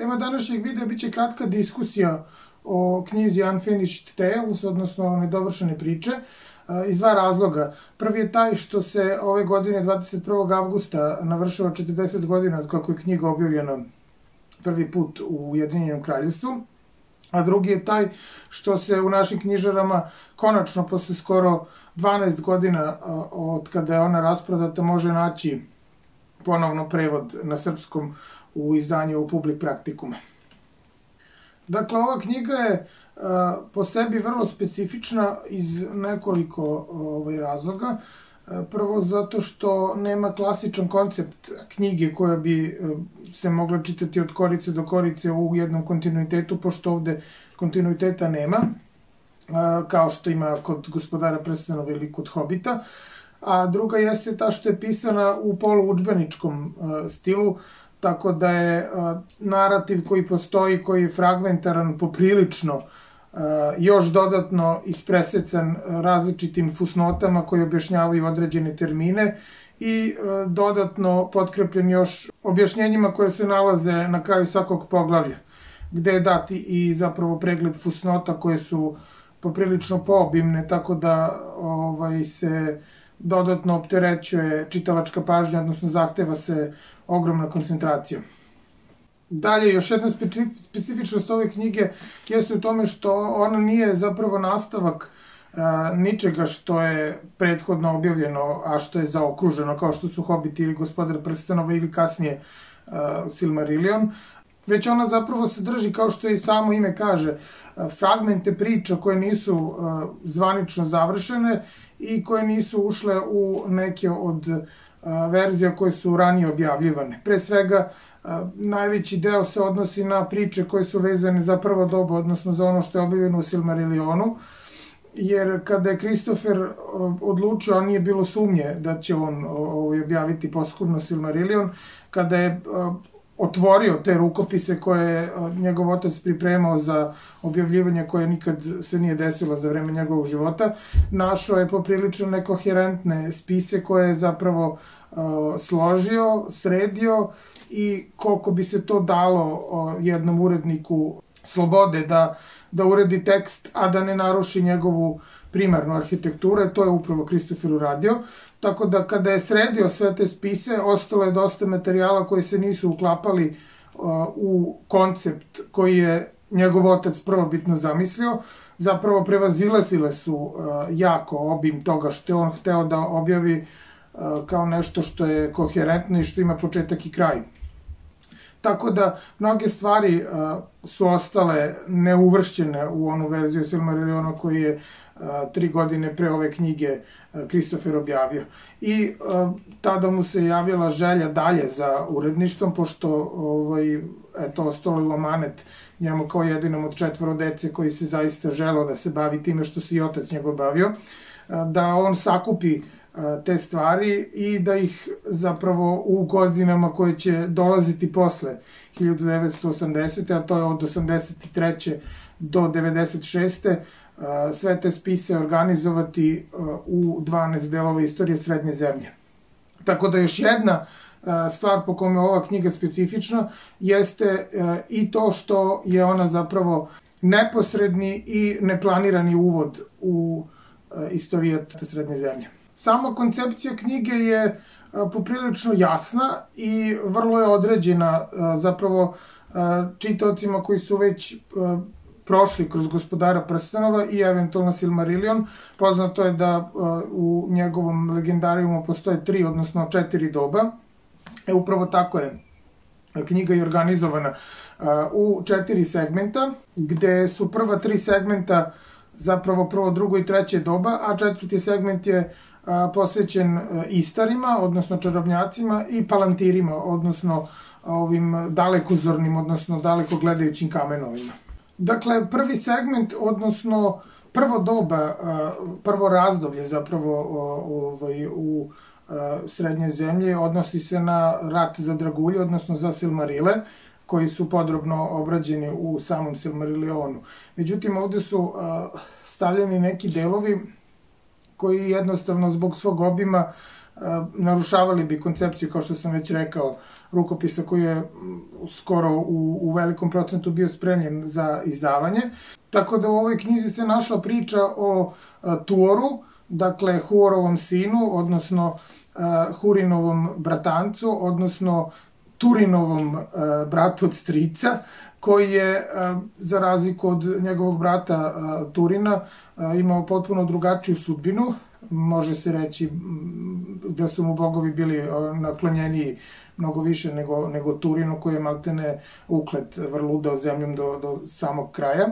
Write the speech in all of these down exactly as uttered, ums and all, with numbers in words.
Tema današnjeg videa biće kratka diskusija o knjizi Unfinished Tales, odnosno o nedovršene priče, iz dva razloga. Prvi je taj što se ove godine, dvadeset prvog avgusta, navršava četrdeset godina od kako je knjiga objavljena prvi put u Ujedinjenom kraljevstvu, a drugi je taj što se u našim knjižarama konačno posle skoro dvanaest godina od kada je ona rasprodata može naći ponovno prevod na srpskom u izdanju Public Practicuma. Dakle, ova knjiga je po sebi vrlo specifična iz nekoliko razloga. Prvo zato što nema klasičan koncept knjige koja bi se mogla čitati od korice do korice u jednom kontinuitetu, pošto ovde kontinuiteta nema, kao što ima kod Gospodara prstenova ili kod Hobita. A druga jeste ta što je pisana u poluudžbeničkom stilu, tako da je narativ koji postoji, koji je fragmentaran poprilično, još dodatno ispresecan različitim fusnotama koji objašnjavaju određene termine i dodatno potkrepljen još objašnjenjima koje se nalaze na kraju svakog poglavlja, gde je dati i zapravo pregled fusnota koje su poprilično poobimne, tako da se dodatno opterećuje čitalačka pažnja, odnosno zahteva se ogromna koncentracija. Dalje, još jedna specifičnost ove knjige jeste u tome što ona nije zapravo nastavak ničega što je prethodno objavljeno, a što je zaokruženo, kao što su Hobbit ili Gospodar prstenova ili kasnije Silmarillion, već ona zapravo sadrži, kao što i samo ime kaže, fragmente priča koje nisu zvanično završene i koje nisu ušle u neke od verzija koje su ranije objavljivane. Pre svega, najveći deo se odnosi na priče koje su vezane za prvo doba, odnosno za ono što je objavljeno u Silmarillionu, jer kada je Christopher odlučio, a nije bilo sumnje da će on objaviti posthumno Silmarillion, kada je otvorio te rukopise koje je njegov otac pripremao za objavljivanje koje nikad se nije desilo za vreme njegovog života, našao je poprilično nekoherentne spise koje je zapravo složio, sredio i koliko bi se to dalo jednom uredniku slobode da uredi tekst, a da ne naruši njegovu primarnu arhitekturu, to je upravo Christopher uradio. Tako da kada je sredio sve te spise, ostalo je dosta materijala koji se nisu uklapali u koncept koji je njegov otac prvobitno zamislio. Zapravo prevazilazile su jako obim toga što je on hteo da objavi kao nešto što je koherentno i što ima početak i kraj. Tako da mnoge stvari su ostale neuvršćene u onu verziju Silmarilliona koji je tri godine pre ove knjige Christopher objavio. I tada mu se javila želja dalje za uredništvom, pošto eto, ostalo je u amanet njemu kao jedinom od četvoro dece koji se zaista želeo da se bavi time što se i otac njegov bavio, da on sakupi te stvari i da ih zapravo u godinama koje će dolaziti posle hiljadu devetsto osamdesete. a to je od osamdeset treće do devedeset šeste sve te spise organizovati u dvanaest delova istorije Srednje zemlje. Tako da još jedna stvar po kome je ova knjiga specifična jeste i to što je ona zapravo neposredni i neplanirani uvod u istorijat Srednje zemlje. Sama koncepcija knjige je poprilično jasna i vrlo je određena zapravo čitaocima koji su već prošli kroz Gospodara prstenova i eventualno Silmarillion. Poznato je da u njegovom legendarijumu postoje tri, odnosno četiri doba. E, upravo tako je knjiga i organizovana u četiri segmenta, gde su prva tri segmenta zapravo prvo, drugo i treće doba, a četvrti segment je posvećen istarima, odnosno čarobnjacima i palantirima, odnosno ovim dalekozornim, odnosno daleko gledajućim kamenovima. Dakle, prvi segment, odnosno prvo doba, prvo razdoblje zapravo u Srednjoj zemlji odnosi se na rat za dragulje, odnosno za Silmarile, koji su podrobno obrađeni u samom Silmarillionu. Međutim, ovde su stavljeni neki delovi koji jednostavno zbog svog obima narušavali bi koncepciju, kao što sam već rekao, rukopisa koji je skoro u, u velikom procentu bio spremljen za izdavanje. Tako da u ovoj knjizi se našla priča o Tuoru, dakle Huorovom sinu, odnosno Hurinovom bratancu, odnosno Turinovom bratu od strica, koji je, za razliku od njegovog brata Turina, imao potpuno drugačiju sudbinu. Može se reći da su mu bogovi bili naklonjeniji mnogo više nego, nego Turinu, koji je maltene uklet vrludao zemljom do, do samog kraja.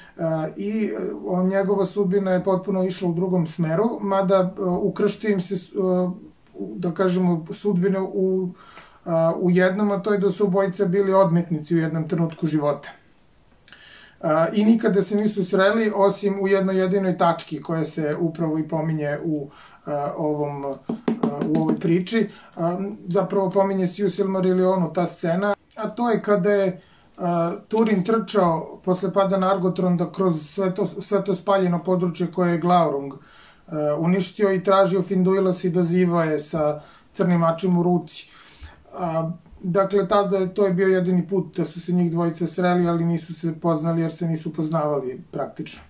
I njegova sudbina je potpuno išla u drugom smeru, mada ukrštio im se, da kažemo, sudbine u, u jednom, a to je da su obojica bili odmetnici u jednom trenutku života. I nikada se nisu sreli, osim u jednoj jedinoj tački koja se upravo i pominje u, ovom, u ovoj priči. Zapravo pominje se i u Silmarillionu ta scena, a to je kada je Turin trčao posle pada na Argotron da kroz sve to, sve to spaljeno područje koje je Glaurung uništio i tražio Finduilas i dozivao je sa crnim mačem u ruci. Dakle, tada to je bio jedini put da su se njih dvojica sreli, ali nisu se poznali jer se nisu poznavali praktično.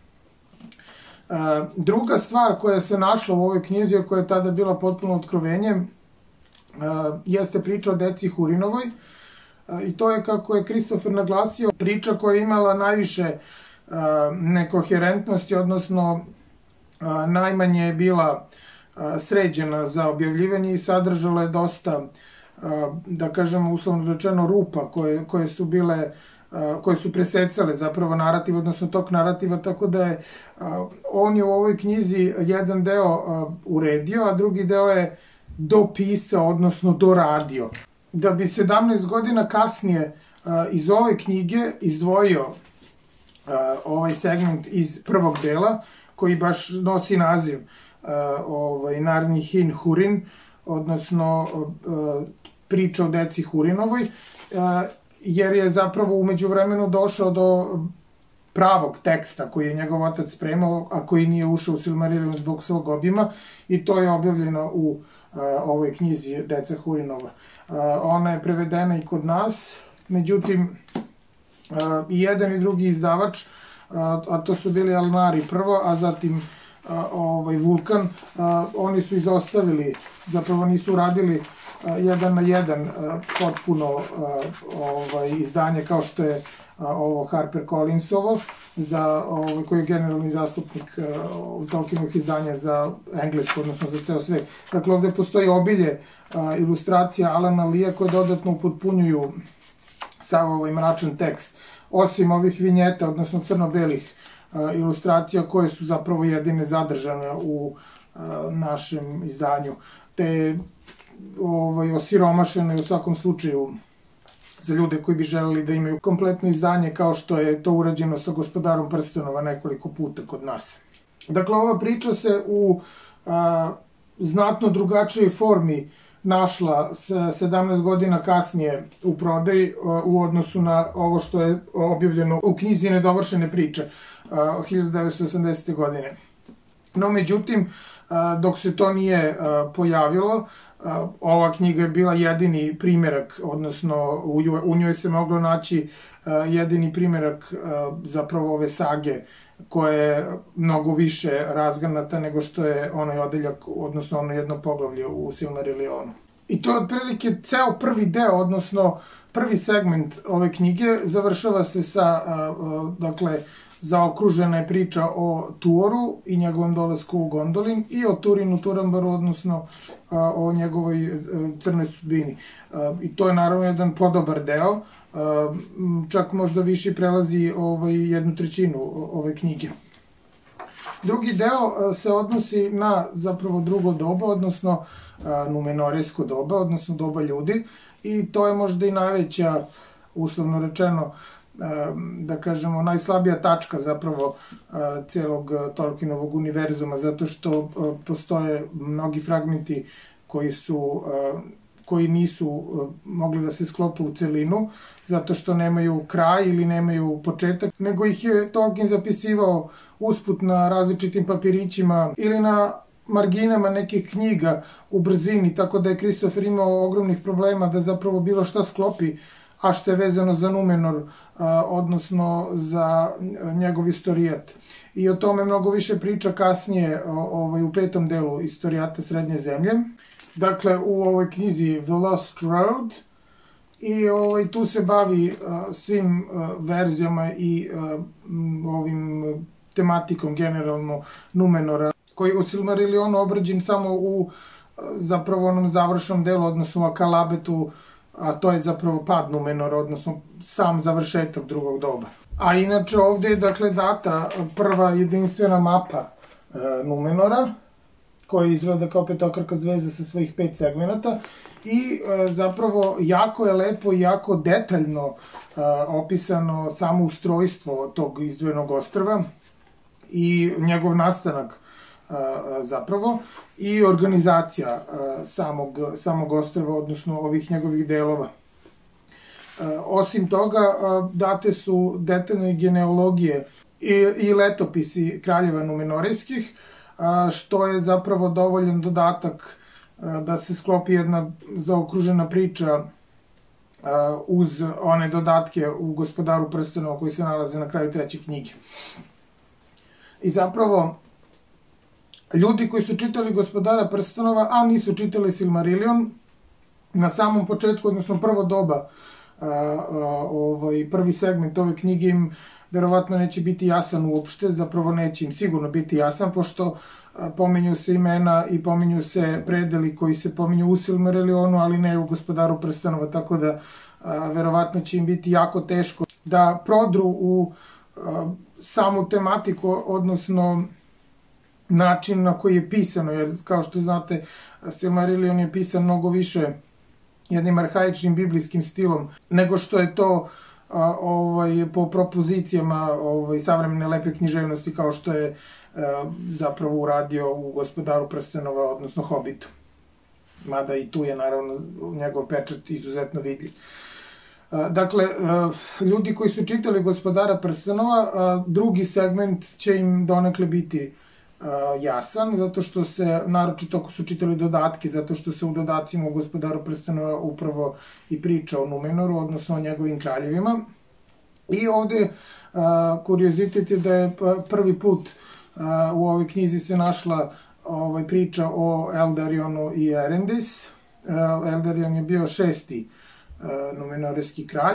Druga stvar koja se našla u ovoj knjizi, koja je tada bila potpuno otkrovenje, jeste priča o deci Hurinovoj. I to je, kako je Kristofer naglasio, priča koja je imala najviše nekoherentnosti, odnosno najmanje je bila sređena za objavljivanje i sadržala je dosta, da kažemo uslovno rečeno, rupa koje, koje su bile, koje su presecale zapravo narativ, odnosno tok narativa, tako da je on je u ovoj knjizi jedan deo uredio, a drugi deo je dopisao, odnosno doradio. Da bi sedamnaest godina kasnije iz ove knjige izdvojio ovaj segment iz prvog dela, koji baš nosi naziv ovaj, Narni hin Hurin, odnosno priča o deci Hurinovoj, jer je zapravo umeđu vremenu došao do pravog teksta koji je njegov otac spremao, a koji nije ušao u Silmarillion zbog svog obima, i to je objavljeno u ovoj knjizi Deca Hurinova. Ona je prevedena i kod nas, međutim, i jedan i drugi izdavač, a to su bili Alnari prvo, a zatim ovaj, Vulkan, oni su izostavili, zapravo nisu radili jedan na jedan potpuno ovaj, izdanje kao što je ovo Harper Collinsovo, za, ovaj, koji je generalni zastupnik Tolkienovih izdanja za englesku, odnosno za ceo svet. Dakle, ovde postoji obilje ilustracija Alana Lea koje dodatno upotpunjuju sav ovaj mračan tekst. Osim ovih vinjeta, odnosno crno-belih ilustracija koje su zapravo jedine zadržane u našem izdanju, te ovaj, osiromašene u svakom slučaju za ljude koji bi želeli da imaju kompletno izdanje, kao što je to urađeno sa Gospodarom prstenova nekoliko puta kod nas. Dakle, ova priča se u a, znatno drugačijoj formi našla sedamnaest godina kasnije u prodaji u odnosu na ovo što je objavljeno u knjizi Nedovršene priče hiljadu devetsto osamdesete. godine. No, međutim, dok se to nije pojavilo, ova knjiga je bila jedini primjerak, odnosno u njoj se moglo naći jedini primjerak zapravo ove sage, koja je mnogo više razgranata nego što je onaj odeljak, odnosno ono jedno poglavlje u Silmarillionu. I to je otprilike ceo prvi deo, odnosno prvi segment ove knjige. Završava se sa, dakle, zaokružena je priča o Tuoru i njegovom dolasku u Gondolin i o Turinu Turambaru, odnosno o njegovoj crnoj sudbini. I to je naravno jedan podobar deo, čak možda više prelazi ovaj, jednu trećinu ove knjige. Drugi deo se odnosi na zapravo drugo doba, odnosno numenorijsko doba, odnosno doba ljudi, i to je možda i najveća, uslovno rečeno, da kažemo, najslabija tačka zapravo celog Tolkienovog univerzuma, zato što postoje mnogi fragmenti koji su koji nisu mogli da se sklope u celinu, zato što nemaju kraj ili nemaju početak, nego ih je Tolkien zapisivao usput na različitim papirićima ili na marginama nekih knjiga u brzini, tako da je Kristofer imao ogromnih problema da zapravo bilo šta sklopi, a što je vezano za Numenor, odnosno za njegov istorijat. I o tome mnogo više priča kasnije u petom delu istorijata Srednje zemlje. Dakle, u ovoj knjizi The Lost Road, i tu se bavi svim verzijama i ovim tematikom generalno Numenora, koji je u Silmarillionu obrađen samo u zapravo onom završnom delu, odnosno u Akalabetu, a to je zapravo pad Numenora, odnosno sam završetak drugog doba. A inače ovde je dakle data prva jedinstvena mapa Numenora, koja izgleda kao petokraka zvezda sa svojih pet segmenata i zapravo jako je lepo i jako detaljno opisano samo ustrojstvo tog izdvojenog ostrva i njegov nastanak zapravo i organizacija samog ostrva, odnosno ovih njegovih delova. Osim toga, date su detaljne genealogije i letopisi kraljeva numenorijskih, što je zapravo dovoljan dodatak da se sklopi jedna zaokružena priča uz one dodatke u Gospodaru prstenova koji se nalaze na kraju treće knjige. I zapravo, ljudi koji su čitali Gospodara prstenova, a nisu čitali Silmarillion, na samom početku, odnosno prvo doba, prvi segment ove knjige im verovatno neće biti jasan uopšte, zapravo neće im sigurno biti jasan, pošto pominju se imena i pominju se predeli koji se pominju u Silmarillionu, ali ne u Gospodaru prstenova, tako da verovatno će im biti jako teško da prodru u samu tematiku, odnosno način na koji je pisano, jer kao što znate, Silmarillion je pisan mnogo više jednim arhaičnim biblijskim stilom, nego što je to po propozicijama savremene lepe književnosti, kao što je zapravo uradio u Gospodaru prstenova, odnosno Hobbitu. Mada i tu je naravno njegov pečat izuzetno vidljiv. Dakle, ljudi koji su čitali Gospodara prstenova, drugi segment će im donekle biti jasan, zato što se, naročito ako su čitali dodatke, zato što se u dodacima u Gospodaru prstenova upravo i priča o Numenoru, odnosno o njegovim kraljevima. I ovde kuriozitet je da je prvi put u ovoj knjizi se našla priča o Eldarionu i Erendis. Eldarion je bio šesti numenorijski kralj,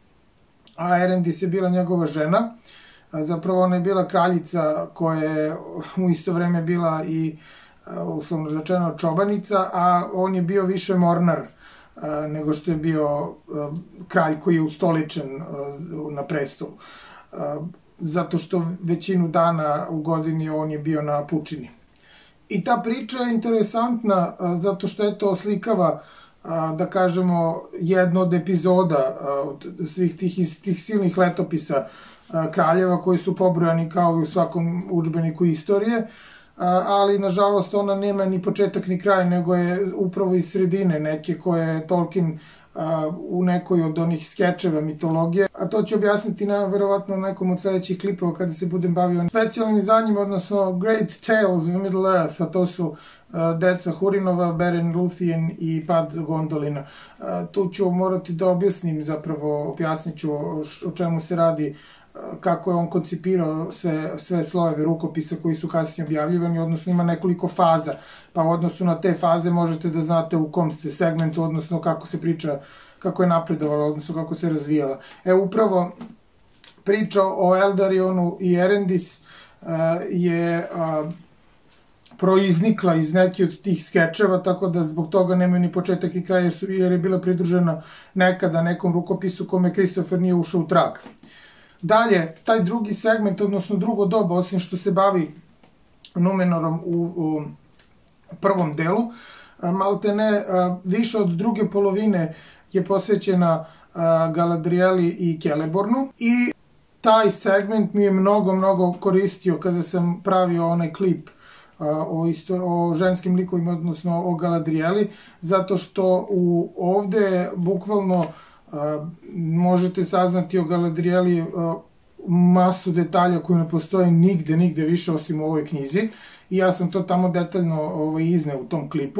a Erendis je bila njegova žena. Zapravo ona je bila kraljica koja je u isto vreme bila i, uslovno rečeno, čobanica, a on je bio više mornar nego što je bio kralj koji je ustoličen na prestolu. Zato što većinu dana u godini on je bio na pučini. I ta priča je interesantna zato što je to oslikava, da kažemo, jedno od epizoda svih tih silnih letopisa kraljeva koji su pobrojani kao i u svakom udžbeniku istorije, ali nažalost ona nema ni početak ni kraj, nego je upravo iz sredine neke koje je Tolkien u nekoj od onih skečeva mitologije, a to ću objasniti verovatno u nekom od sledećih klipova kada se budem bavio specijalnim izdanjima, odnosno Great Tales of Middle Earth, a to su Deca Hurinova, Beren Luthien i Pad Gondolina. Tu ću morati da objasnim, zapravo objasnit ću o čemu se radi, kako je on koncipirao sve slojeve rukopisa koji su kasnije objavljivani, odnosno ima nekoliko faza, pa u odnosu na te faze možete da znate u kom ste segmentu, odnosno kako se priča, kako je napredovala, odnosno kako se razvijala. E, upravo priča o Eldarionu i Erendis je proiznikla iz neki od tih skečeva, tako da zbog toga nemaju ni početak ni kraj, jer je bila pridružena nekada nekom rukopisu kome Kristofer nije ušao u trag. Dalje, taj drugi segment, odnosno drugo doba, osim što se bavi Numenorom u prvom delu, malte ne, više od druge polovine je posvećena Galadrieli i Celebornu i taj segment mi je mnogo, mnogo koristio kada sam pravio onaj klip o ženskim likovima, odnosno o Galadrieli, zato što ovde bukvalno možete saznati o Galadrieli masu detalja koji ne postoje nigde, nigde više osim u ovoj knjizi i ja sam to tamo detaljno ovaj, izneo u tom klipu.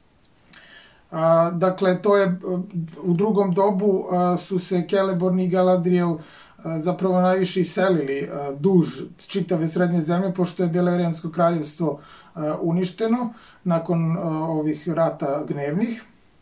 A, dakle, to je, u drugom dobu a, su se Celeborn i Galadriel a, zapravo najviše iselili a, duž čitave srednje zemlje, pošto je Belerijansko kraljevstvo a, uništeno nakon a, ovih rata gnevnih.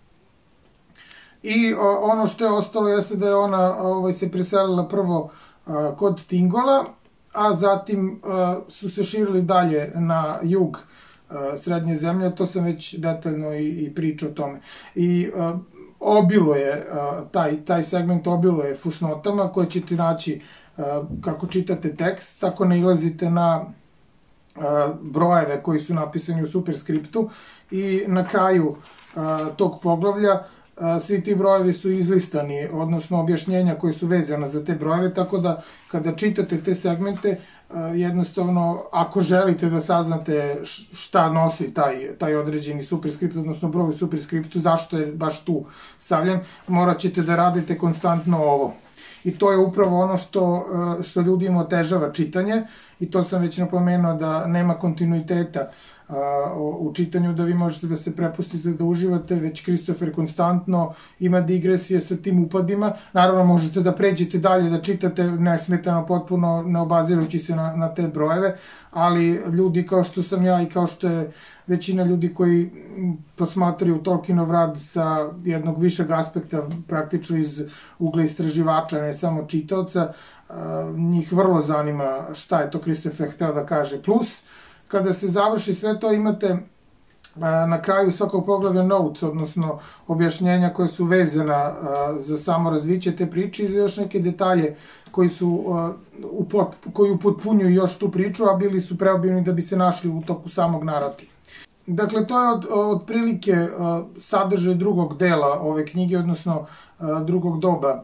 I a, ono što je ostalo jeste da je ona ovaj, se preselila prvo a, kod Tingola, a zatim a, su se širili dalje na jug srednje zemlje, to sam već detaljno i, i pričao o tome. I uh, obilo je, uh, taj, taj segment obilo je fusnotama koje ćete naći uh, kako čitate tekst, tako nailazite na uh, brojeve koji su napisani u superskriptu i na kraju uh, tog poglavlja uh, svi ti brojevi su izlistani, odnosno objašnjenja koje su vezana za te brojeve, tako da kada čitate te segmente, jednostavno, ako želite da saznate šta nosi taj, taj određeni superskript, odnosno broj u superskriptu, zašto je baš tu stavljen, morat ćete da radite konstantno ovo. I to je upravo ono što, što ljudima otežava čitanje, i to sam već napomenuo da nema kontinuiteta u čitanju, da vi možete da se prepustite da uživate, već Kristofer konstantno ima digresije sa tim upadima. Naravno, možete da pređete dalje, da čitate nesmetano, potpuno ne obazirujući se na, na te brojeve, ali ljudi kao što sam ja i kao što je većina ljudi koji posmatraju Tolkienov rad sa jednog višeg aspekta, praktično iz ugla istraživača, ne samo čitaoca, njih vrlo zanima šta je to Kristofer hteo da kaže. Plus, kada se završi sve to, imate na kraju svakog poglavlja notes, odnosno objašnjenja koje su vezana za samo razviće te priče i za još neke detalje koji su koji upotpunjuju još tu priču, a bili su preobimni da bi se našli u toku samog narativa. Dakle, to je od, otprilike sadržaj drugog dela ove knjige, odnosno drugog doba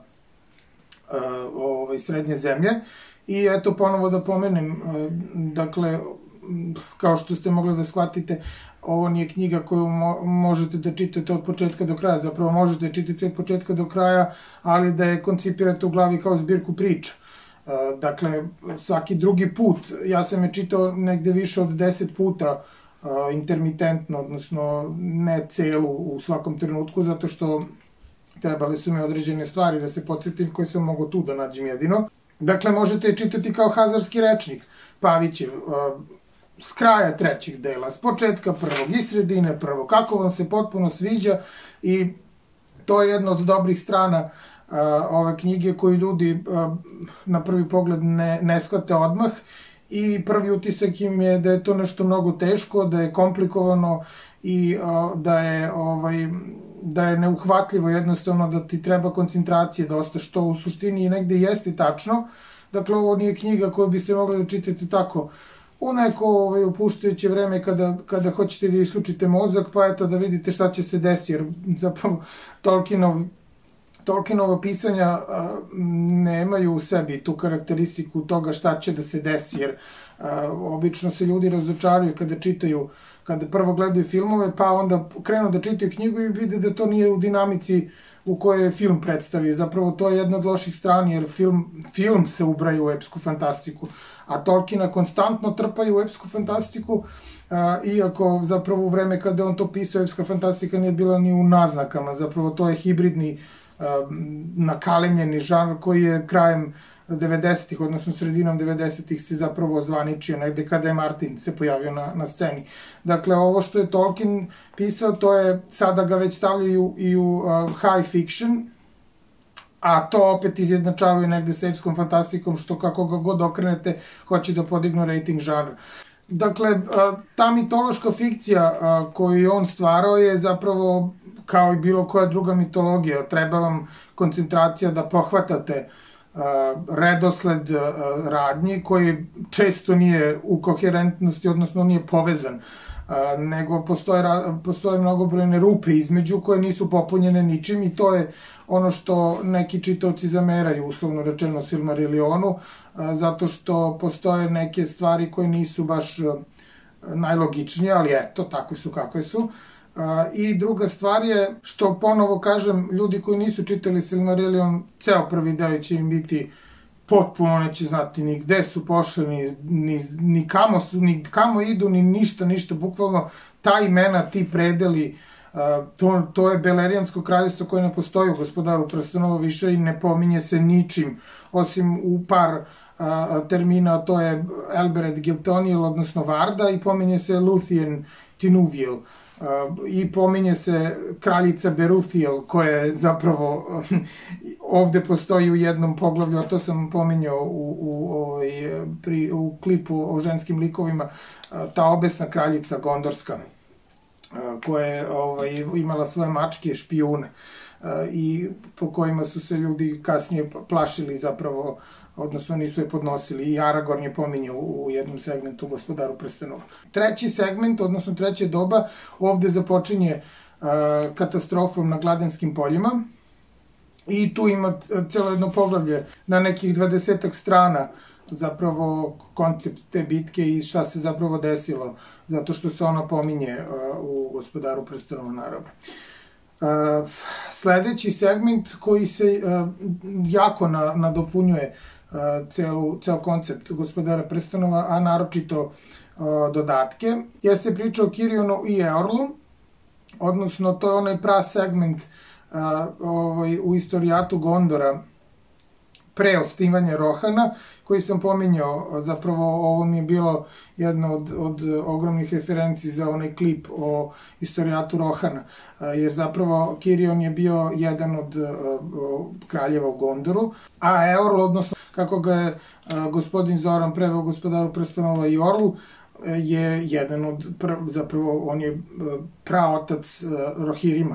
ove srednje zemlje. I eto, ponovo da pomenem, dakle, kao što ste mogli da shvatite, ovo nije knjiga koju mo možete da čitate od početka do kraja, zapravo možete da čitate od početka do kraja, ali da je koncipirate u glavi kao zbirku priča. Dakle, svaki drugi put, ja sam je čitao negde više od deset puta intermitentno, odnosno ne celu u svakom trenutku, zato što trebali su mi određene stvari da se podsjetim koje sam mogao tu da nađem jedino. Dakle, možete je čitati kao hazarski rečnik, Pavićev, s kraja trećeg dela, s početka prvog i sredine prvog, kako vam se potpuno sviđa, i to je jedna od dobrih strana a, ove knjige koju ljudi a, na prvi pogled ne, ne shvate odmah, i prvi utisak im je da je to nešto mnogo teško, da je komplikovano i a, da je ovaj, da je neuhvatljivo, jednostavno da ti treba koncentracije dosta, što u suštini negde jeste tačno. Dakle, ovo nije knjiga koju biste mogli da čitate tako u neko ovaj, opuštajuće vreme kada, kada hoćete da isključite mozak, pa eto da vidite šta će se desiti, jer zapravo Tolkienov, Tolkienova pisanja a, nemaju u sebi tu karakteristiku toga šta će da se desi, jer a, obično se ljudi razočaraju kada čitaju, kada prvo gledaju filmove, pa onda krenu da čitaju knjigu i vide da to nije u dinamici u kojoj je film predstavi. Zapravo to je jedna od loših strani, jer film, film se ubraja u epsku fantastiku, a Tolkiena konstantno trpaju u epsku fantastiku, a, iako zapravo u vreme kada on to pisao, epska fantastika nije bila ni u naznakama. Zapravo to je hibridni, a, nakalemljeni žanr koji je krajem devedesetih, odnosno sredinom devedesetih se zapravo ozvaničio, negde kada je Martin se pojavio na, na sceni. Dakle, ovo što je Tolkien pisao, to je, sada ga već stavljaju i u uh, high fiction, a to opet izjednačavaju negde sa epskom fantastikom, što kako ga god okrenete, hoće da podignu rating žanra. Dakle, uh, ta mitološka fikcija uh, koju je on stvarao je zapravo kao i bilo koja druga mitologija. Treba vam koncentracija da pohvatate redosled radnji koji često nije u koherentnosti, odnosno nije povezan, nego postoje, postoje mnogobrojne rupe između koje nisu popunjene ničim, i to je ono što neki čitaoci zameraju, uslovno rečeno, Silmarillionu, zato što postoje neke stvari koje nisu baš najlogičnije, ali eto, takve su kakve su. I druga stvar je, što ponovo kažem, ljudi koji nisu čitali Silmarillion, ceo prvi deo će im biti potpuno neće znati ni gde su pošli, ni, ni, ni, kamo su, ni kamo idu, ni ništa, ništa, bukvalno ta imena, ti predeli, uh, to, to je Belerijansko kraljevstvo koje ne postoji u Gospodaru prstenova više i ne pominje se ničim, osim u par uh, termina, to je Elbereth Giltoniel, odnosno Varda, i pominje se Luthien Tinuviel. Uh, i pominje se kraljica Beruthiel, koja je zapravo uh, ovde postoji u jednom poglavlju, a to sam pominjao u, u, ovaj, pri, u klipu o ženskim likovima, uh, ta obesna kraljica Gondorska, uh, koja je ovaj, imala svoje mačke, špijune, uh, i po kojima su se ljudi kasnije plašili zapravo, odnosno nisu je podnosili, i Aragorn je pominjao u jednom segmentu Gospodaru prstenova. Treći segment, odnosno treće doba, ovde započinje uh, katastrofom na Gladenskim poljima i tu ima celo jedno poglavlje na nekih dvadesetak strana, zapravo koncept te bitke i šta se zapravo desilo, zato što se ona pominje uh, u Gospodaru prstenova, naravno. Uh, sledeći segment koji se uh, jako na, nadopunjuje uh, celu, ceo koncept Gospodara prstenova, a naročito uh, dodatke, jeste priča o Kirionu i Eorlu, odnosno to je onaj pra segment uh, ovaj, u istorijatu Gondora pre osnivanja Rohana, koji sam pominjao, zapravo ovo mi je bilo jedna od, od ogromnih referenci za onaj klip o istorijatu Rohana, jer zapravo Kirion je bio jedan od kraljeva u Gondoru, a Eorl, odnosno kako ga je gospodin Zoran preveo Gospodaru prstenova i Orl, je jedan od, zapravo on je praotac Rohirima.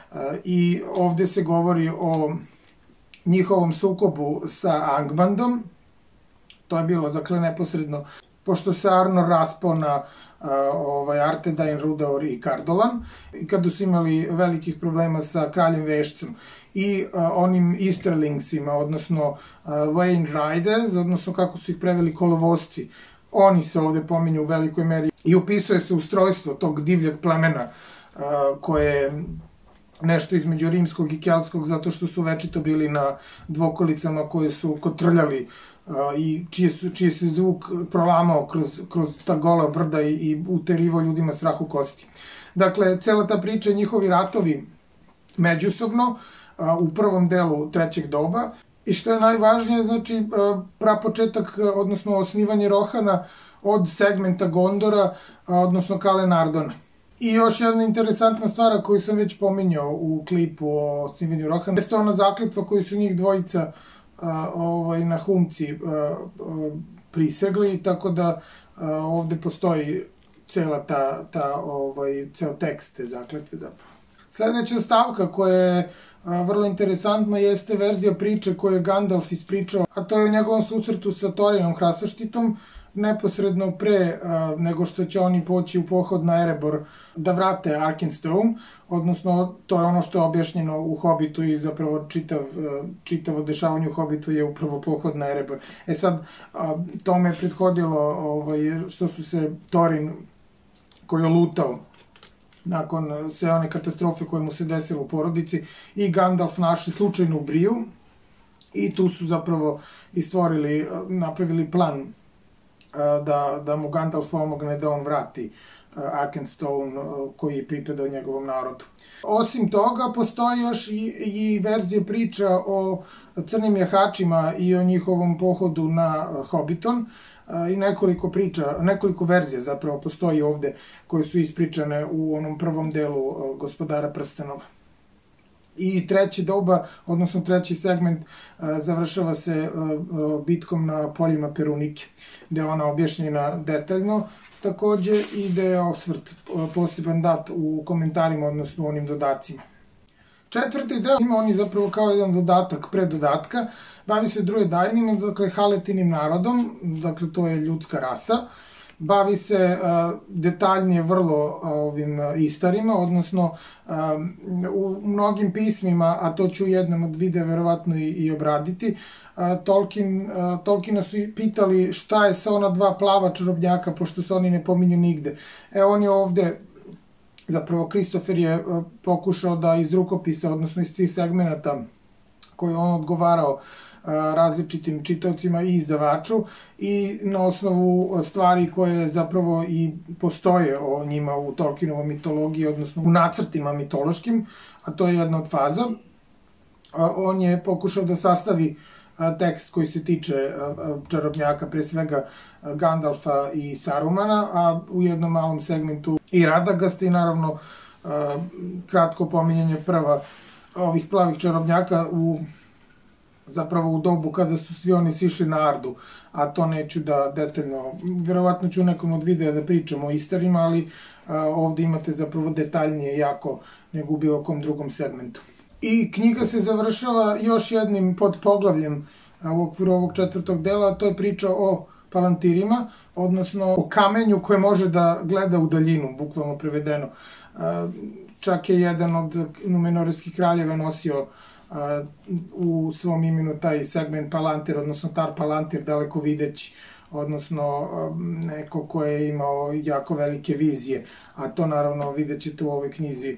I ovde se govori o njihovom sukobu sa Angbandom. To je bilo, dakle, neposredno, pošto se Arnor raspao na uh, ovaj, Arthedain, Rudaor i Cardolan, i kada su imali velikih problema sa kraljem Vešcem i uh, onim Easterlingsima, odnosno uh, Wain Riders, odnosno kako su ih preveli kolovosci, oni se ovde pominju u velikoj meri i upisuje se ustrojstvo tog divljeg plemena uh, koje nešto između rimskog i keltskog, zato što su večito bili na dvokolicama koje su kotrljali uh, i čije, su, čije se zvuk prolamao kroz, kroz ta gola brda i, i uterivo ljudima strah u kosti. Dakle, cela ta priča, njihovi ratovi međusobno uh, u prvom delu trećeg doba, i što je najvažnije, znači, uh, prapočetak, odnosno osnivanje Rohana od segmenta Gondora, uh, odnosno Kale Nardona. I još jedna interesantna stvar koju sam već pominjao u klipu o osnivanju Rohana, jeste ona zakletva koju su njih dvojica a, ovaj, na Humci a, a, prisegli, tako da a, ovde postoji cela ta, ta ovaj, ceo tekst te zakletve zapravo. Sledeća stavka koja je a, vrlo interesantna jeste verzija priče koju je Gandalf ispričao, a to je o njegovom susretu sa Thorinom Hrastoštitom, neposredno pre a, nego što će oni poći u pohod na Erebor da vrate Arkenstone, odnosno to je ono što je objašnjeno u Hobbitu i zapravo čitav, čitavo dešavanje u Hobbitu je upravo pohod na Erebor. E sad, a, tome je prethodilo ovaj, što su se Thorin, koji je lutao nakon sve one katastrofe koje mu se desilo u porodici, i Gandalf našli slučajno u Briju, i tu su zapravo i stvorili, napravili plan da, da mu Gandalf pomogne da on vrati Arkenstone koji je pripadao njegovom narodu. Osim toga, postoji još i, i verzija priča o crnim jahačima i o njihovom pohodu na Hobbiton, i nekoliko priča, nekoliko verzija zapravo postoji ovde koje su ispričane u onom prvom delu Gospodara prstenova. I treći doba, odnosno treći segment, završava se bitkom na poljima Perunike, gde je ona objašnjena detaljno, takođe i gde je osvrt poseban dat u komentarima, odnosno u onim dodacima. Četvrti deo ima on je zapravo kao jedan dodatak pre dodatka, bavi se Druedajnima, dakle Haletinim narodom, dakle to je ljudska rasa, bavi se uh, detaljnije vrlo uh, ovim uh, istarima, odnosno uh, u mnogim pismima, a to ću u jednom od videa verovatno i, i obraditi, uh, Tolkien, uh, Tolkiena su pitali šta je sa ona dva plava čarobnjaka, pošto se oni ne pominju nigde. E, on je ovde, zapravo Kristofer je uh, pokušao da iz rukopisa, odnosno iz tih segmenata koje on odgovarao različitim čitaocima i izdavaču i na osnovu stvari koje zapravo i postoje o njima u Tolkienovom mitologiji, odnosno u nacrtima mitološkim, a to je jedna od faza. On je pokušao da sastavi tekst koji se tiče čarobnjaka, pre svega Gandalfa i Sarumana, a u jednom malom segmentu i Radagasta i naravno kratko pominjanje prva ovih plavih čarobnjaka u zapravo u dobu kada su svi oni sišli na Ardu, a to neću da detaljno, verovatno ću nekom od videa da pričam o istorima, ali ovde imate zapravo detaljnije jako nego u bilo kom drugom segmentu. I knjiga se završava još jednim podpoglavljem u okviru ovog četvrtog dela, a to je priča o palantirima, odnosno o kamenju koje može da gleda u daljinu, bukvalno prevedeno. Čak je jedan od Númenorskih kraljeva nosio u svom imenu taj segment palantir, odnosno tar palantir, daleko videći, odnosno neko ko je imao jako velike vizije, a to naravno vidjet ćete u ovoj knjizi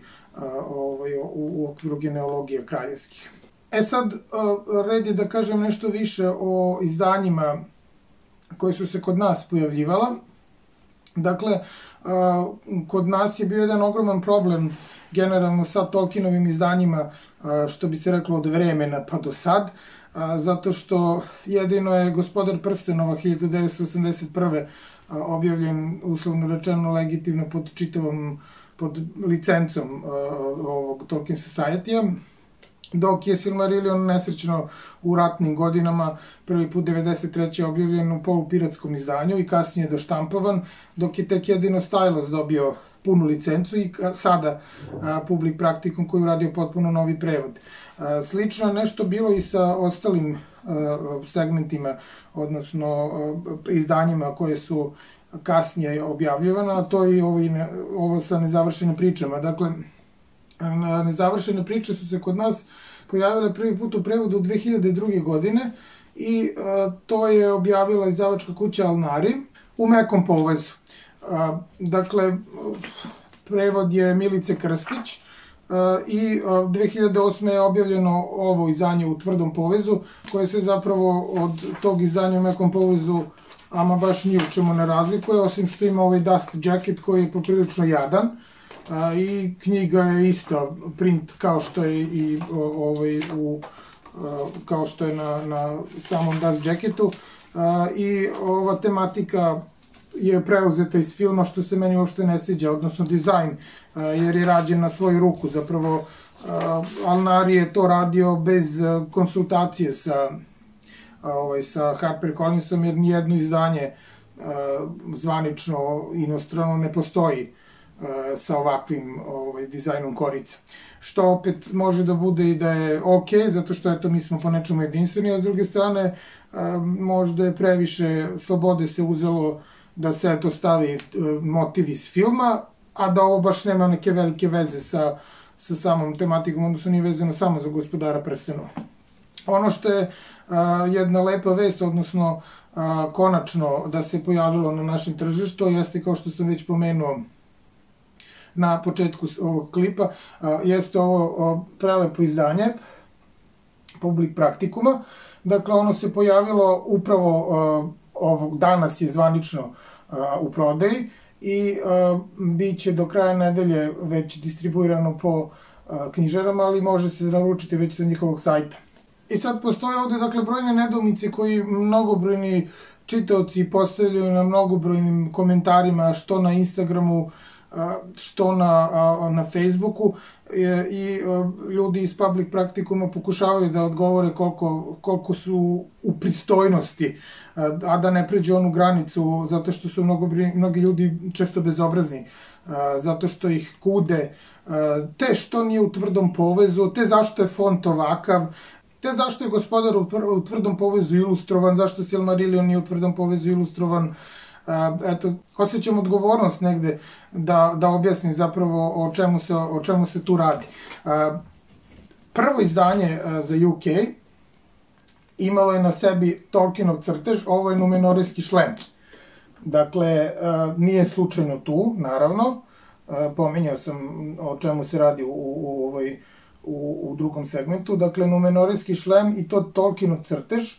u okviru genealogije kraljevskih. E sad, red je da kažem nešto više o izdanjima koje su se kod nas pojavljivala. Dakle, kod nas je bio jedan ogroman problem generalno sa Tolkienovim izdanjima, što bi se reklo od vremena pa do sad, zato što jedino je Gospodar prstenova hiljadu devetsto osamdeset prve objavljen, uslovno rečeno, legitimno pod čitavom, pod licencom ovog Tolkien Society-a, dok je Silmarillion nesrećno u ratnim godinama prvi put devedeset treće objavljen u polupiratskom izdanju i kasnije doštampavan, dok je tek jedino Stylos dobio punu licencu i sada Public Practicum koji je uradio potpuno novi prevod. Slično je nešto bilo i sa ostalim segmentima, odnosno izdanjima koje su kasnije objavljivana, a to je ovo sa nezavršenim pričama. Dakle, nezavršene priče su se kod nas pojavile prvi put u prevodu dve hiljade druge. godine i to je objavila izdavačka kuća Alnari u mekom povezu. Dakle, prevod je Milice Krstić i dve hiljade osme. je objavljeno ovo izdanje u tvrdom povezu, koje se zapravo od tog izdanja u mekom povezu ama baš ni u čemu ne razlikuje, osim što ima ovaj dust jacket koji je poprilično jadan. I knjiga je isto print kao što je i kao što je na samom dust jacketu i ova tematika je preuzeta iz filma, što se meni uopšte ne sviđa, odnosno dizajn, jer je rađen na svoju ruku. Zapravo Alnari je to radio bez konsultacije sa HarperCollins-om, jer nijedno izdanje zvanično inostrano ne postoji sa ovakvim dizajnom korica. Što opet može da bude i da je ok, zato što eto mi smo po nečemu jedinstveni, a s druge strane možda je previše slobode se uzelo da se eto stavi motiv iz filma, a da ovo baš nema neke velike veze sa samom tematikom, odnosno nije vezano samo za Gospodara prstenova. Ono što je jedna lepa vest, odnosno konačno da se pojavilo na našem tržištu, jeste, kao što sam već pomenuo na početku ovog klipa, jeste ovo prelepo izdanje Public Practicuma. Dakle, ono se pojavilo upravo ovog danas je zvanično u prodaji i bit će do kraja nedelje već distribuirano po knjižarama, ali može se naručiti već sa njihovog sajta. I sad postoje ovde, dakle, brojne nedoumice koji mnogobrojni čitaoci postavljaju na mnogobrojnim komentarima, što na Instagramu, što na Facebooku, i ljudi iz Public Practicuma pokušavaju da odgovore koliko su u pristojnosti, a da ne pređe onu granicu, zato što su mnogi ljudi često bezobrazni, zato što ih kude, te što nije u tvrdom povezu, te zašto je font ovakav, te zašto je Gospodar u tvrdom povezu ilustrovan, zašto Silmarillion nije u tvrdom povezu ilustrovan. Eto, osjećam odgovornost negde da objasnim zapravo o čemu se tu radi. Prvo izdanje za U K imalo je na sebi Tolkienov crtež, ovo je Númenorski šlem. Dakle, nije slučajno tu, naravno, pominjao sam o čemu se radi u, u drugom segmentu. Dakle, Numenorijski šlem i to Tolkienov crtež,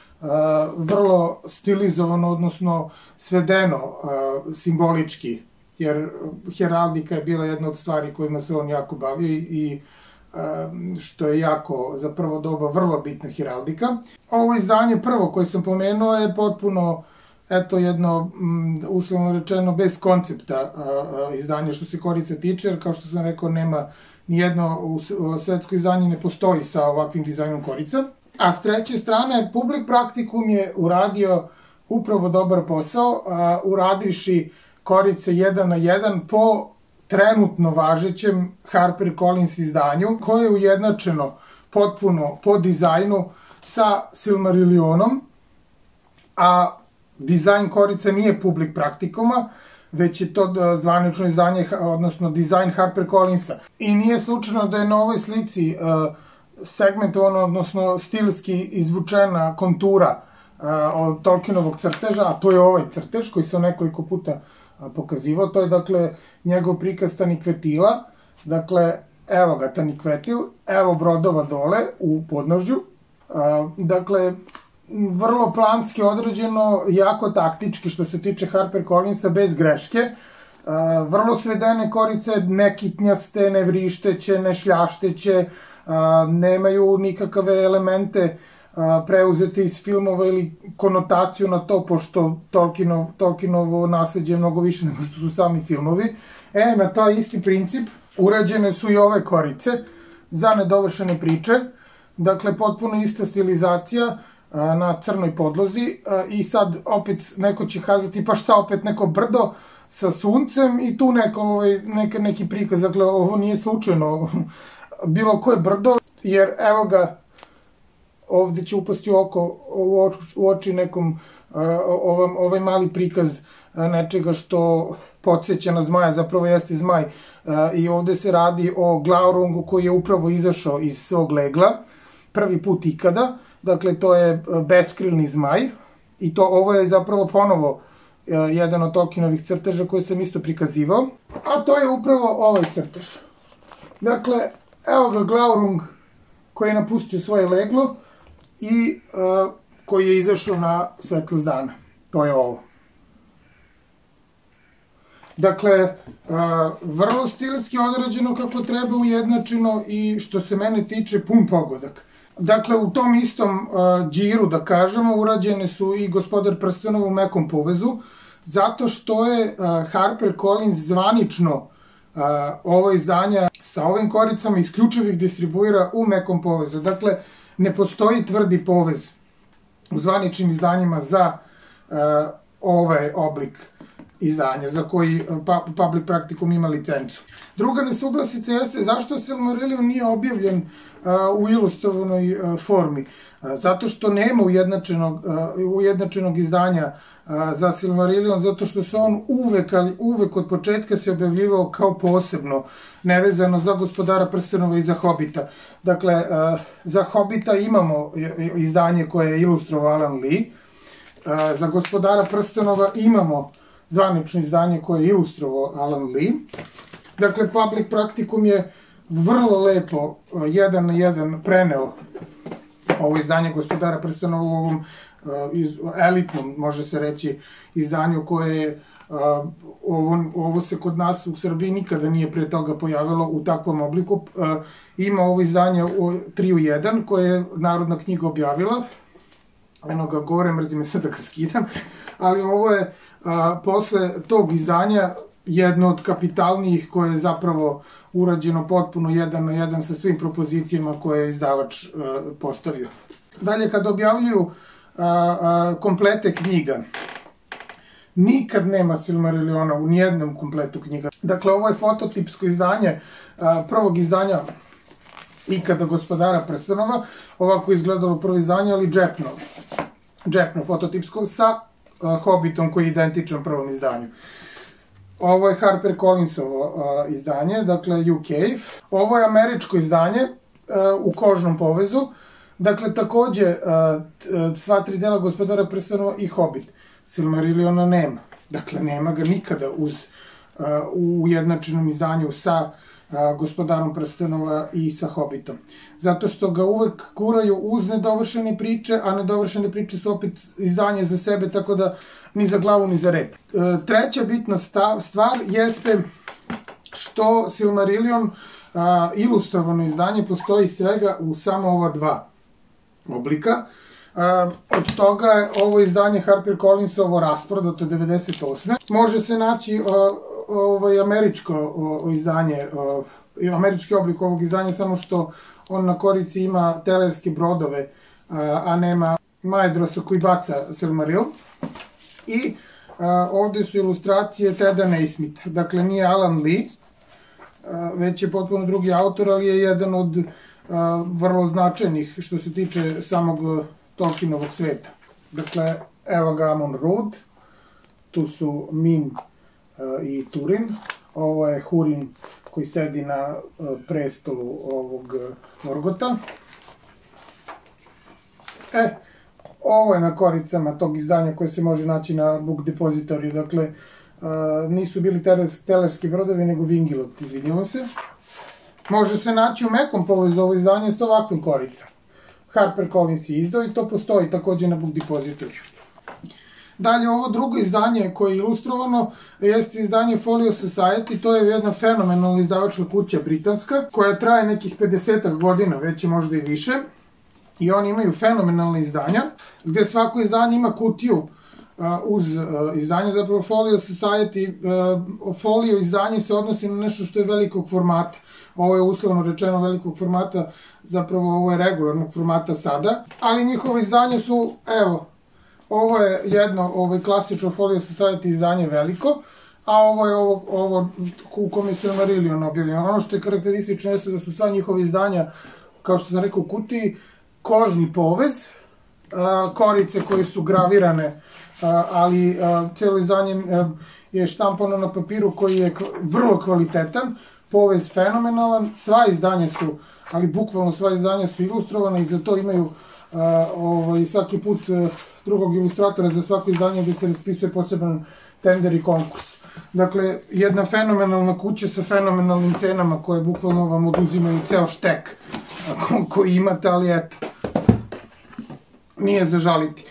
vrlo stilizovano, odnosno svedeno simbolički, jer heraldika je bila jedna od stvari kojima se on jako bavio i što je jako za prvo doba vrlo bitna heraldika. Ovo izdanje prvo koje sam pomenuo je potpuno, eto, jedno, uslovno rečeno, bez koncepta izdanje što se korica tiče, jer kao što sam rekao, nema nijedno svetsko izdanje ne postoji sa ovakvim dizajnom korica. A s treće strane, Public Practicum je uradio upravo dobar posao, uradivši korice jedan na jedan po trenutno važećem HarperCollins izdanju, koje je ujednačeno potpuno po dizajnu sa Silmarillionom, a dizajn korica nije Public Practicuma, već je to zvanično izdanje, odnosno dizajn HarperCollinsa. I nije slučajno da je na ovoj slici segmentovano, odnosno stilski izvučena kontura od Tolkienovog crteža, a to je ovaj crtež koji sam nekoliko puta pokazivao, to je dakle njegov prikaz Tanikvetila, dakle evo ga Tanikvetil, evo brodova dole u podnožju, dakle vrlo planski odrađeno, jako taktički što se tiče HarperCollinsa, bez greške, vrlo svedene korice, ne kitnjaste, ne vrišteće, ne šljašteće, nemaju nikakve elemente preuzete iz filmova ili konotaciju na to, pošto Tolkienovo nasleđe je mnogo više nego što su sami filmovi. E, na taj isti princip urađene su i ove korice za nedovršene priče, dakle potpuno ista stilizacija na crnoj podlozi i sad opet neko će kazati pa šta opet neko brdo sa suncem i tu neki prikaz, dakle ovo nije slučajno bilo koje brdo, jer evo ga, ovde će upasti oko, u oči nekom ovaj mali prikaz nečega što podsjeća na zmaja, zapravo jeste zmaj, i ovde se radi o Glaurungu koji je upravo izašao iz svog legla, prvi put ikada, dakle to je beskrilni zmaj, i to ovo je zapravo ponovo jedan od Tolkienovih crteža koje sam isto prikazivao, a to je upravo ovaj crtež. Dakle, evo ga Glaurung koji je napustio svoje leglo i koji je izašao na svetlost dana. To je ovo. Dakle, vrlo stilski odrađeno kako treba, ujednačeno i što se mene tiče pun pogodak. Dakle, u tom istom džiru, da kažemo, urađene su i Gospodar prstenova u mekom povezu, zato što je HarperCollins zvanično ovo izdanje sa ovim koricama isključivih distribuira u mekom povezu. Dakle, ne postoji tvrdi povez u zvaničnim izdanjima za ovaj oblik izdanja, za koji Public Practicum ima licencu. Druga nesuglasica jeste zašto Silmarillion nije objavljen u ilustrovanoj formi. Zato što nema ujednačenog izdanja za Silmarillion, zato što se on uvek, ali uvek od početka se objavljivao kao posebno, nevezano za Gospodara prstenova i za Hobita. Dakle, za Hobita imamo izdanje koje je ilustrovao Alan Lee, za Gospodara prstenova imamo zvanično izdanje koje je ilustrovao Alan Lee. Dakle, Public Practicum je vrlo lepo jedan na jedan preneo ovo izdanje Gospodara prstenova u ovom elitnom, može se reći, izdanju koje je, ovo se kod nas u Srbiji nikada nije pre toga pojavilo u takvom obliku. Ima ovo izdanje tri u jedan koje je Narodna knjiga objavila. Eno ga gore, mrzi me sve da ga skidam, ali ovo je posle tog izdanja jedno od kapitalnijih koje je zapravo urađeno potpuno jedan na jedan sa svim propozicijama koje je izdavač postavio. Dalje, kad objavljuju komplete knjiga, nikad nema Silmarilliona u nijednom kompletu knjiga. Dakle, ovo je fototipsko izdanje prvog izdanja ikada Gospodara prstenova, ovako izgledalo prvo izdanje, ali džepno, džepno fototipsko sa Hobbitom koji je identičan prvom izdanju. Ovo je HarperCollinsovo izdanje, dakle U K. Ovo je američko izdanje u kožnom povezu, dakle takođe sva tri dela Gospodara prstenova i Hobbit. Silmarilliona nema, dakle nema ga nikada uz u ujednačenom izdanju sa Gospodarom prstenova i sa Hobbitom. Zato što ga uvek kuraju uz nedovršene priče, a nedovršene priče su opet izdanje za sebe, tako da ni za glavu ni za rep. Treća bitna stvar jeste što Silmarillion ilustrovano izdanje postoji svega u samo ova dva oblika. Od toga je ovo izdanje HarperCollins-ovo rasprodato devedeset osme. Može se naći američko izdanje, američki oblik ovog izdanja, samo što on na korici ima telerske brodove, a nema Maedrosa koji baca Silmaril. I ovde su ilustracije Teda Naismitha. Dakle, nije Alan Lee, već je potpuno drugi autor, ali je jedan od vrlo značajnih što se tiče samog Tolkienovog sveta. Dakle, evo ga Amon Rud, tu su Min i Turin, ovo je Hurin koji sedi na prestolu ovog Morgota. E, ovo je na koricama tog izdanja koje se može naći na Book Depository, dakle, nisu bili telerski brodovi, nego Vingilot, izvinjamo se. Može se naći u mekom položaju ovo izdanje sa ovakvim koricama. HarperCollins je izdao i to postoji takođe na Book Depository. Dalje, ovo drugo izdanje koje je ilustrovano jeste izdanje Folio Society, to je jedna fenomenalna izdavačka kuća britanska, koja traje nekih pedesetak godina, već je možda i više. I oni imaju fenomenalne izdanja, gde svako izdanje ima kutiju uz izdanje, zapravo Folio Society, folio izdanje se odnosi na nešto što je velikog formata. Ovo je uslovno rečeno velikog formata, zapravo ovo je regularnog formata sada, ali njihove izdanje su, evo, ovo je jedno klasično Folio Society izdanje veliko, a ovo je ovo u kome je Silmarillion objavljeno. Ono što je karakteristično jeste da su sva njihova izdanja, kao što sam rekao, u kutiji, kožni povez, korice koje su gravirane, ali cijelo izdanje je štampano na papiru koji je vrlo kvalitetan, povez fenomenalan, sva izdanja su, ali bukvalno sva izdanja su ilustrovane i za to imaju svaki put drugog ilustratora za svako izdanje gde se raspisuje poseban tender i konkurs. Dakle, jedna fenomenalna kuća sa fenomenalnim cenama koje bukvalno vam oduzimaju ceo štek koji imate, ali eto, nije za žaliti.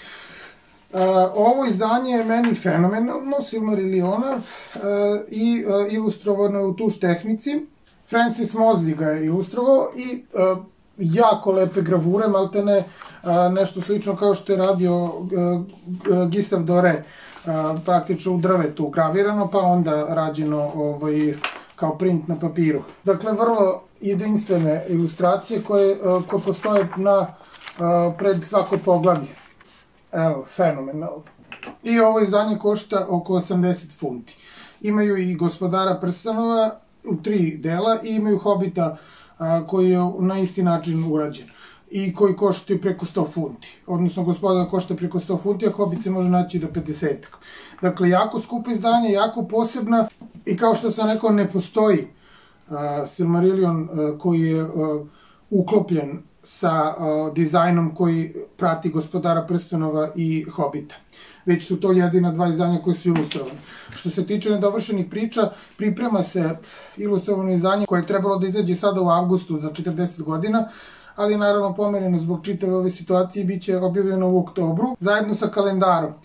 Ovo izdanje je meni fenomenalno, Silmarilliona, i ilustrovano je u tuš tehnici. Francis Mosley ga je ilustrovao i jako lepe gravure, maltene nešto slično kao što je radio Gustave Doré, praktično u drvetu gravirano, pa onda rađeno kao print na papiru. Dakle, vrlo jedinstvene ilustracije koje postoje pred svako poglavlje. Evo, fenomenalno. I ovo izdanje košta oko osamdeset funti. Imaju i Gospodara prstenova u tri dela i imaju Hobbita koji je na isti način urađen i koji koštaju preko sto funti. Odnosno, Gospodar košta preko sto funti, a Hobbit se može naći do pedeset. Dakle, jako skupo izdanje, jako posebna i kao što sam rekao, ne postoji Silmarillion koji je uklopljen sa dizajnom koji prati Gospodara prstenova i Hobbita. Već su to jedina dva izdanja koje su ilustrovane. Što se tiče nedovršenih priča, priprema se ilustrovano izdanje koje je trebalo da izađe sada u avgustu za četrdeset godina, ali naravno pomereno zbog čitave ove situacije bit će objavljeno u oktobru, zajedno sa kalendarom.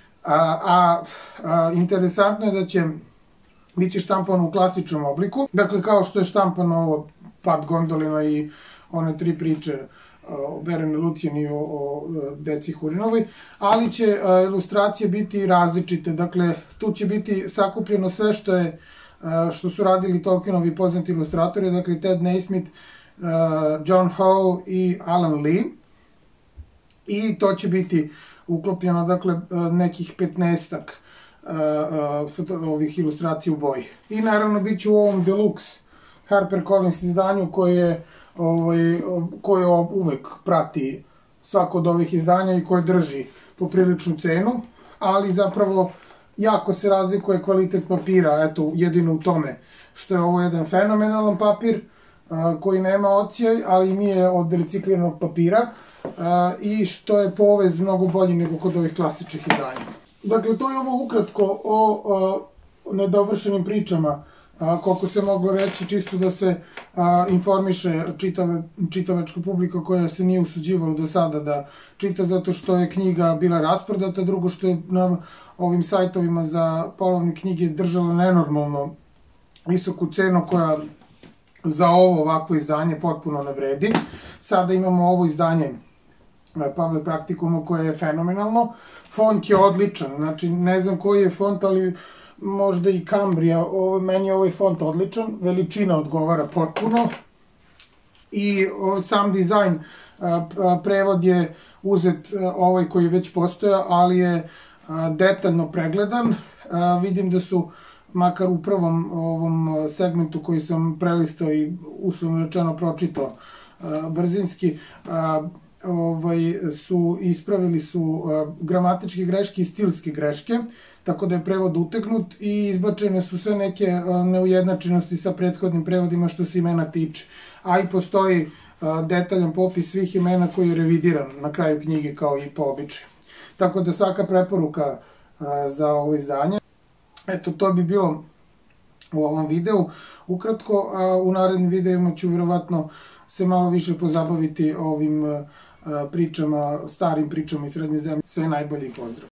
A interesantno je da će biti štampano u klasičnom obliku, dakle kao što je štampano ovo Pad Gondolina i one tri priče o Berenu Luthien i o deci Hurinovoj, ali će ilustracije biti različite. Dakle, tu će biti sakupljeno sve što je što su radili Tolkienovi poznati ilustratori, dakle Ted Naismith, John Howe i Alan Lee, i to će biti uklopljeno, dakle, nekih petnaestak ovih ilustracija u boji. I naravno bit će u ovom deluxe HarperCollins izdanju koje koje uvek prati svako od ovih izdanja i koje drži popriličnu cenu, ali zapravo jako se razlikuje kvalitet papira, eto, jedino u tome što je ovo jedan fenomenalan papir koji nema ocijaj, ali nije od recikliranog papira, i što je povez mnogo bolji nego kod ovih klasičnih izdanja. Dakle, to je ovo ukratko o nedovršenim pričama koliko se moglo reći, čisto da se informiše čitalačka publika koja se nije usuđivala do sada da čita, zato što je knjiga bila rasprodata, drugo što je na ovim sajtovima za polovne knjige držala nenormalno visoku cenu koja za ovo ovakvo izdanje potpuno ne vredi. Sada imamo ovo izdanje Pavle Praktikuma koje je fenomenalno. Font je odličan, znači ne znam koji je font, ali možda i Cambria, meni je ovaj font odličan, veličina odgovara potpuno i sam dizajn, prevod je uzet ovaj koji je već postojao, ali je detaljno pregledan. Vidim da su, makar u prvom ovom segmentu koji sam prelistao i uslovno rečeno pročitao brzinski, su ispravili su gramatičke greške i stilske greške, tako da je prevod uteknut i izbačene su sve neke neujednačenosti sa prethodnim prevodima što se imena tiče. A i postoji detaljan popis svih imena koji je revidiran na kraju knjige kao i po običaju. Tako da svaka preporuka za ovo izdanje. Eto, to bi bilo u ovom videu. Ukratko, a u narednim videima ću vjerovatno se malo više pozabaviti ovim pričama, starim pričama iz Srednje zemlje. Sve najbolje i pozdrav!